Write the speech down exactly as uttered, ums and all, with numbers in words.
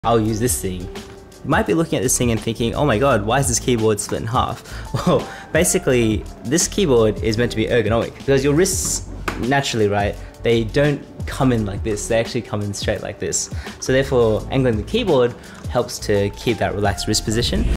I'll use this thing. You might be looking at this thing and thinking, oh my god, why is this keyboard split in half? Well, basically, this keyboard is meant to be ergonomic because your wrists, naturally, right, they don't come in like this, they actually come in straight like this. So therefore, angling the keyboard helps to keep that relaxed wrist position.